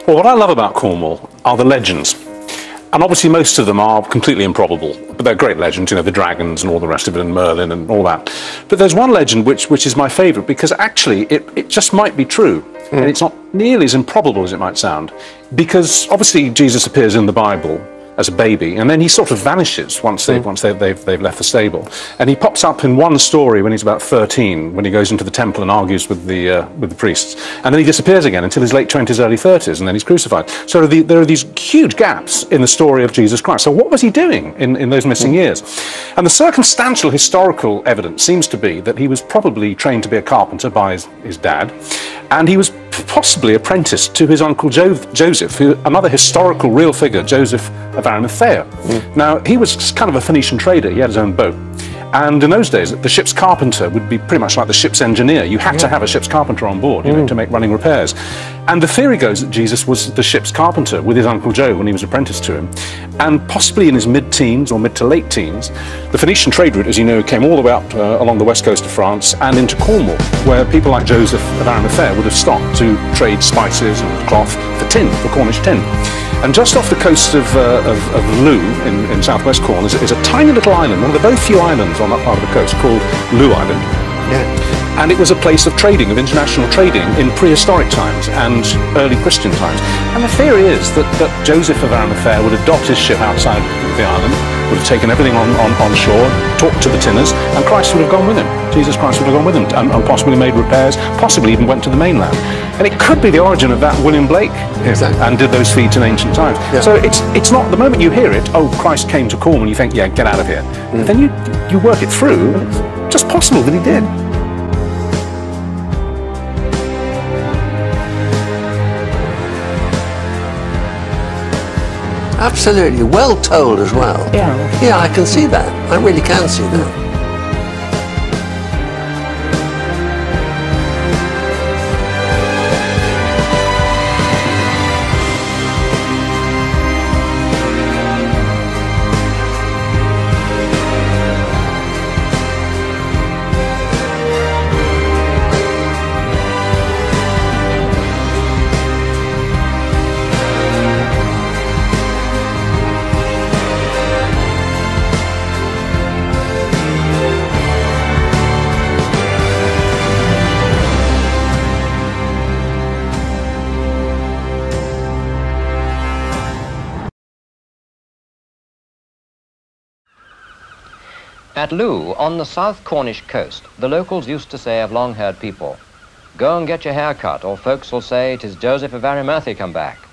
Well, what I love about Cornwall are the legends. And obviously most of them are completely improbable, but they're great legends, you know, the dragons and all the rest of it, and Merlin and all that. But there's one legend which is my favourite, because actually it just might be true, and it's not nearly as improbable as it might sound, because obviously Jesus appears in the Bible as a baby, and then he sort of vanishes once they've left the stable, and he pops up in one story when he's about 13, when he goes into the temple and argues with the priests, and then he disappears again until his late 20s, early 30s, and then he's crucified. So there are these huge gaps in the story of Jesus Christ. So what was he doing in those missing years? And the circumstantial historical evidence seems to be that he was probably trained to be a carpenter by his dad, and he was possibly apprenticed to his uncle Joseph, another historical real figure, Joseph of Arimathea. Now, he was kind of a Phoenician trader. He had his own boat. And in those days, the ship's carpenter would be pretty much like the ship's engineer. You had to have a ship's carpenter on board, you know, to make running repairs. And the theory goes that Jesus was the ship's carpenter with his Uncle Joe when he was apprenticed to him. And possibly in his mid-teens or mid to late teens, the Phoenician trade route, as you know, came all the way up along the west coast of France and into Cornwall, where people like Joseph of Arimathea would have stopped to trade spices and cloth for tin, for Cornish tin. And just off the coast of Looe in southwest Cornwall is a tiny little island, one of the very few islands on that part of the coast, called Looe Island. Yeah. And it was a place of trading, of international trading in prehistoric times and early Christian times. And the theory is that Joseph of Arimathea would have docked his ship outside the island, would have taken everything on shore, talked to the tinners, and Christ would have gone with him. Jesus Christ would have gone with him and possibly made repairs, possibly even went to the mainland. And it could be the origin of that William Blake, exactly, and did those feats in ancient times. Yeah. So it's not, the moment you hear it, oh, Christ came to Cornwall, you think, yeah, get out of here. But then you work it through, and it's just possible that he did. Absolutely, well told as well. Yeah. Yeah, I can see that. I really can see that. At Looe, on the south Cornish coast, the locals used to say of long-haired people, "Go and get your hair cut, or folks will say, 'tis Joseph of Arimathea come back."